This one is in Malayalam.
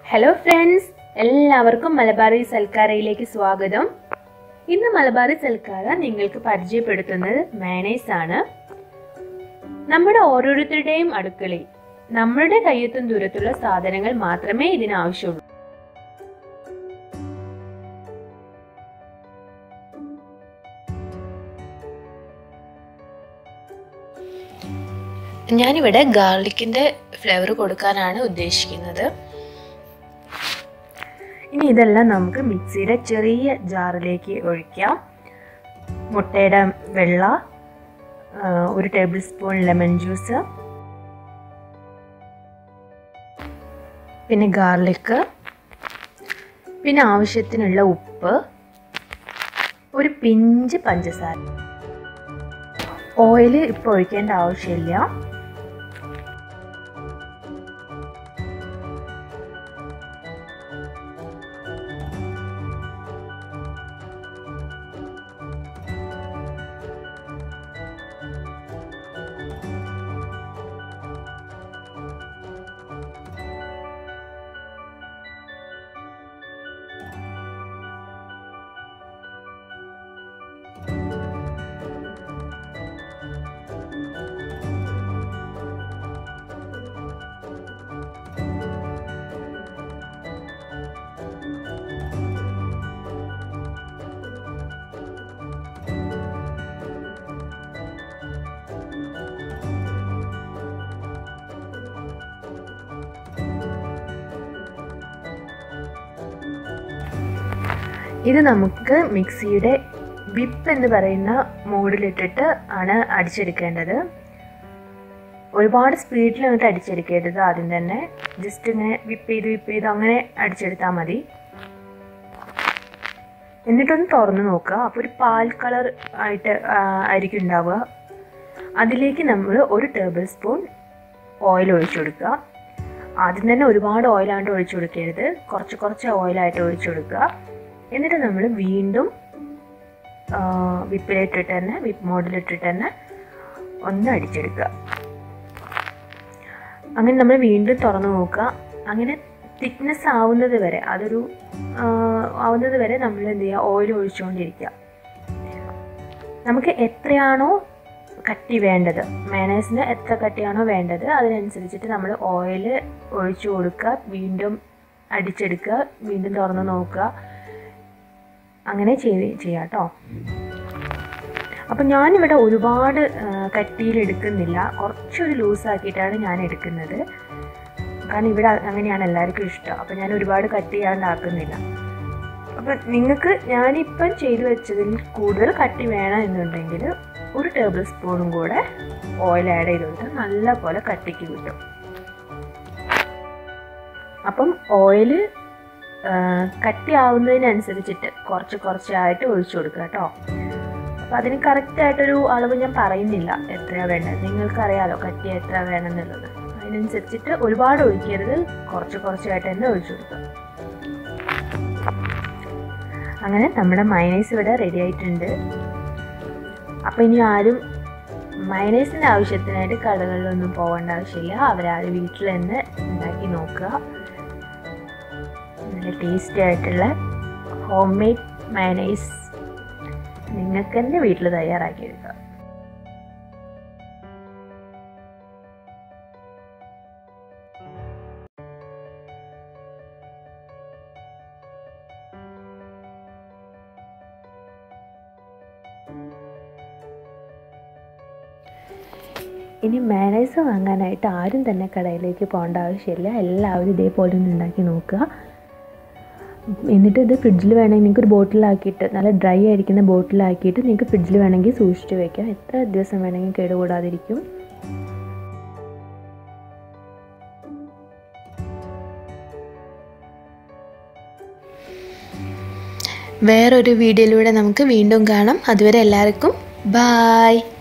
ഹലോ ഫ്രണ്ട്സ്, എല്ലാവർക്കും മലബാറി സൽക്കാരയിലേക്ക് സ്വാഗതം. ഇന്ന് മലബാറി സൽക്കാര നിങ്ങൾക്ക് പരിചയപ്പെടുത്തുന്നത് മയണൈസ് ആണ്. നമ്മുടെ ഓരോരുത്തരുടെയും അടുക്കളയിൽ നമ്മളുടെ കയ്യെത്തും ദൂരത്തുള്ള സാധനങ്ങൾ മാത്രമേ ഇതിനാവശ്യമുള്ളൂ. ഞാനിവിടെ ഗാർലിക്കിൻ്റെ ഫ്ലേവർ കൊടുക്കാനാണ് ഉദ്ദേശിക്കുന്നത്. ഇനി ഇതെല്ലാം നമുക്ക് മിക്സിയുടെ ചെറിയ ജാറിലേക്ക് ഒഴിക്കാം. മുട്ടയുടെ വെള്ള, 1 ടേബിൾ സ്പൂൺ ലെമൺ ജ്യൂസ്, പിന്നെ ഗാർലിക്ക്, പിന്നെ ആവശ്യത്തിനുള്ള ഉപ്പ്, ഒരു പിഞ്ച് പഞ്ചസാര. ഓയിൽ ഇപ്പോൾ ഒഴിക്കേണ്ട ആവശ്യമില്ല. ഇത് നമുക്ക് മിക്സിയുടെ വിപ്പ് എന്ന് പറയുന്ന മോഡിലിട്ടിട്ട് ആണ് അടിച്ചെടുക്കേണ്ടത്. ഒരുപാട് സ്പീഡിൽ അങ്ങോട്ട് അടിച്ചെടുക്കരുത്. ആദ്യം തന്നെ ജസ്റ്റ് ഇങ്ങനെ വിപ്പ് ചെയ്ത് അങ്ങനെ അടിച്ചെടുത്താൽ മതി. എന്നിട്ടൊന്ന് തുറന്ന് നോക്കുക. അപ്പോൾ ഒരു പാൽ കളർ ആയിട്ട് ആയിരിക്കും ഉണ്ടാവുക. അതിലേക്ക് നമ്മൾ 1 ടേബിൾ സ്പൂൺ ഓയിൽ ഒഴിച്ചു കൊടുക്കുക. ആദ്യം തന്നെ ഒരുപാട് ഓയിലാണ്ട് ഒഴിച്ചു കൊടുക്കരുത്, കുറച്ച് ഓയിലായിട്ട് ഒഴിച്ചു കൊടുക്കുക. എന്നിട്ട് നമ്മൾ വീണ്ടും വിപ്പ് മോഡിലിട്ടിട്ട് തന്നെ ഒന്ന് അടിച്ചെടുക്കുക. അങ്ങനെ നമ്മൾ വീണ്ടും തുറന്നു നോക്കുക. അങ്ങനെ തിക്നെസ് ആവുന്നത് വരെ നമ്മൾ എന്ത് ചെയ്യുക, ഓയിൽ ഒഴിച്ചുകൊണ്ടിരിക്കുക. നമുക്ക് എത്രയാണോ കട്ടി വേണ്ടത്, മയണൈസിന് എത്ര കട്ടിയാണോ വേണ്ടത് അതിനനുസരിച്ചിട്ട് നമ്മൾ ഓയിൽ ഒഴിച്ചു കൊടുക്കുക. വീണ്ടും അടിച്ചെടുക്കുക, വീണ്ടും തുറന്ന് നോക്കുക. അങ്ങനെ ചെയ്യാം കേട്ടോ. അപ്പം ഞാനിവിടെ ഒരുപാട് കട്ടിയിലെടുക്കുന്നില്ല, കുറച്ചൊരു ലൂസാക്കിയിട്ടാണ് ഞാൻ എടുക്കുന്നത്. കാരണം ഇവിടെ അങ്ങനെയാണ് എല്ലാവർക്കും ഇഷ്ടം. അപ്പം ഞാൻ ഒരുപാട് കട്ട് ചെയ്യാണ്ടാക്കുന്നില്ല. അപ്പം നിങ്ങൾക്ക് ഞാനിപ്പം ചെയ്തു വെച്ചതിൽ കൂടുതൽ കട്ടി വേണം എന്നുണ്ടെങ്കിൽ 1 ടേബിൾ സ്പൂണും കൂടെ ഓയിൽ ആഡ് ചെയ്ത് കൊടുത്താൽ നല്ല പോലെ കട്ടിക്ക് കിട്ടും. അപ്പം ഓയിൽ കട്ടിയാവുന്നതിനനുസരിച്ചിട്ട് കുറച്ചായിട്ട് ഒഴിച്ചു കൊടുക്കുക കേട്ടോ. അപ്പം അതിന് കറക്റ്റായിട്ടൊരു അളവ് ഞാൻ പറയുന്നില്ല എത്രയാണ് വേണ്ടത്. നിങ്ങൾക്കറിയാലോ കട്ടി എത്ര വേണമെന്നുള്ളത്. അതിനനുസരിച്ചിട്ട് ഒരുപാട് ഒഴിക്കരുത്, കുറച്ചായിട്ട് തന്നെ ഒഴിച്ചു കൊടുക്കുക. അങ്ങനെ നമ്മുടെ മയണൈസ് ഇവിടെ റെഡി ആയിട്ടുണ്ട്. അപ്പം ഇനി ആരും മയണൈസിൻ്റെ ആവശ്യത്തിനായിട്ട് കടകളിലൊന്നും പോകേണ്ട ആവശ്യമില്ല. അവരാരും വീട്ടിൽ തന്നെ ഉണ്ടാക്കി നോക്കുക. നല്ല ടേസ്റ്റി ആയിട്ടുള്ള ഹോം മെയ്ഡ് മയണൈസ് നിങ്ങൾക്ക് തന്നെ വീട്ടിൽ തയ്യാറാക്കിയെടുക്കുക. ഇനി മയണൈസ് വാങ്ങാനായിട്ട് ആരും തന്നെ കടയിലേക്ക് പോകേണ്ട ആവശ്യമില്ല. എല്ലാവരും ഇതേപോലെ ഒന്ന് ഉണ്ടാക്കി നോക്കുക. എന്നിട്ട് ഇത് ഫ്രിഡ്ജിൽ വേണമെങ്കിൽ നിങ്ങൾക്ക് ഒരു ബോട്ടിലാക്കിയിട്ട്, നല്ല ഡ്രൈ ആയിരിക്കുന്ന ബോട്ടിലാക്കിയിട്ട് നിങ്ങൾക്ക് ഫ്രിഡ്ജിൽ വേണമെങ്കിൽ സൂക്ഷിച്ച് വയ്ക്കാം. എത്ര ദിവസം വേണമെങ്കിൽ കേടുകൂടാതിരിക്കും. വേറൊരു വീഡിയോയിലൂടെ നമുക്ക് വീണ്ടും കാണാം. അതുവരെ എല്ലാവർക്കും ബായ്.